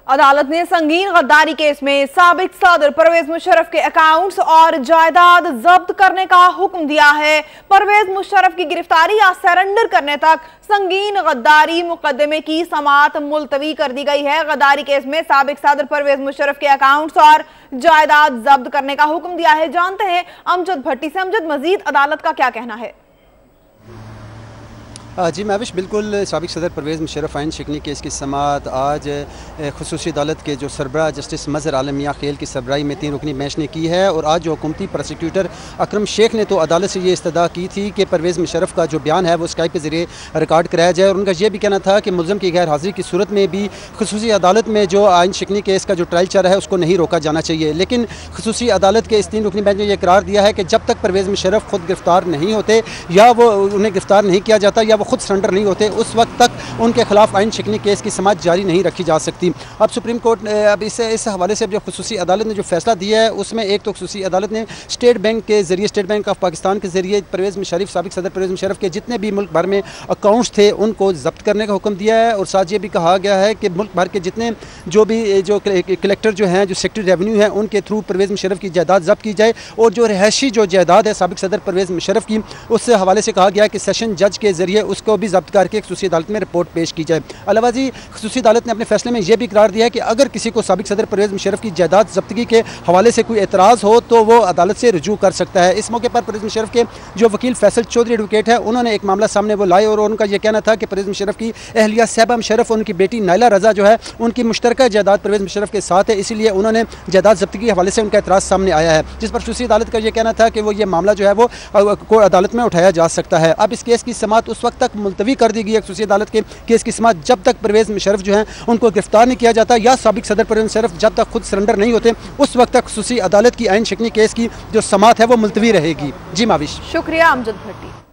अदालत ने संगीन गद्दारी केस में साबिक सदर परवेज मुशर्रफ के अकाउंट्स और जायदाद जब्त करने का हुक्म दिया है। परवेज मुशर्रफ की गिरफ्तारी या सरेंडर करने तक संगीन गद्दारी मुकदमे की समाअत मुलतवी कर दी गई है। गद्दारी केस में साबिक सदर परवेज मुशर्रफ के अकाउंट्स और जायदाद जब्त करने का हुक्म दिया है। जानते हैं अमजद भट्टी से। अमजद, मजीद अदालत का क्या कहना है? जी महविश, बिल्कुल साबिक सदर परवेज़ मुशर्रफ आइन शिकनी केस की समाअत आज खुसूसी अदालत के जो सरबराह जस्टिस मज़हर आलम मियां खेल की सरबराही में 3 रुकनी बेंच ने की है। और आज जो हुकूमती प्रोसिक्यूटर अकरम शेख ने तो अदालत से ये इस्तदा की थी कि परवेज़ मुशर्रफ का जो बयान है वो स्काइप के ज़रिए रिकॉर्ड कराया जाए। और उनका ये भी कहना था कि मुलज़म की गैर हाज़िरी की सूरत में भी खुसूसी अदालत में जो आइन शिकनी केस का जो ट्रायल चल रहा है उसको नहीं रोका जाना चाहिए। लेकिन खुसूसी अदालत के इस 3 रुकनी बेंच ने यह करार दिया है कि जब तक परवेज़ मुशर्रफ खुद गिरफ्तार नहीं होते या वो उन्हें गिरफ्तार नहीं किया जाता या वो खुद सरेंडर नहीं होते, उस वक्त तक उनके खिलाफ आइन शिकनी केस की समाअत जारी नहीं रखी जा सकती। अब सुप्रीम कोर्ट अब इस हवाले से जो खुसूसी अदालत ने जो फैसला दिया है उसमें एक तो खुसूसी अदालत ने स्टेट बैंक के जरिए, स्टेट बैंक ऑफ पाकिस्तान के जरिए परवेज़ मुशर्रफ, साबिक सदर परवेज़ मुशर्रफ के जितने भी मुल्क भर में अकाउंट्स थे उनको जब्त करने का हुक्म दिया है। और साथ ये भी कहा गया है कि मुल्क भर के जितने जो कलेक्टर जो हैं, जो सेक्रेटरी रेवेन्यू हैं, उनके थ्रू परवेज़ मुशर्रफ की जायदाद जब्त की जाए। और जो रहायशी जो जायदाद है साबिक सदर परवेज़ मुशर्रफ की, उस हवाले से कहा गया कि सेशन जज के जरिए उसको भी जब्त करके खुसूसी अदालत में रिपोर्ट पेश की जाए। अलावा जी खुसूसी अदालत ने अपने फैसले में यह भी करार दिया है कि अगर किसी को साबिक सदर परवेज़ मुशर्रफ की जायदाद जब्तगी के हवाले से कोई एतराज़ हो तो वो अदालत से रुजू कर सकता है। इस मौके पर परवेज़ मुशर्रफ के जो वकील फैसल चौधरी एडवोकेट है, उन्होंने एक मामला सामने वो लाए और उनका यह कहना था कि परवेज़ मुशर्रफ की अहलिया साहिबा मुशर्रफ और उनकी बेटी नाइला रजा जो है उनकी मुश्तरका जायदाद परवेज़ मुशर्रफ के साथ है, इसीलिए उन्होंने जायदाद जब्तगी के हवाले से उनका एतराज़ सामने आया है, जिस पर खुसूसी अदालत का यह कहना था कि वो ये मामला जो है वो अदालत में उठाया जा सकता है। अब इस केस की समाअत उस वक्त तक मुलतवी कर दी गई है खुसूसी अदालत के केस की समाअत जब तक परवेज़ मुशर्रफ जो हैं उनको गिरफ्तार नहीं किया जाता या साबिक सदर परवेज़ मुशर्रफ जब तक खुद सरेंडर नहीं होते, उस वक्त तक खुसूसी अदालत की आइन शिकनी केस की जो समाअत है वो मुलतवी रहेगी। जी माविश। शुक्रिया अमजद भट्टी।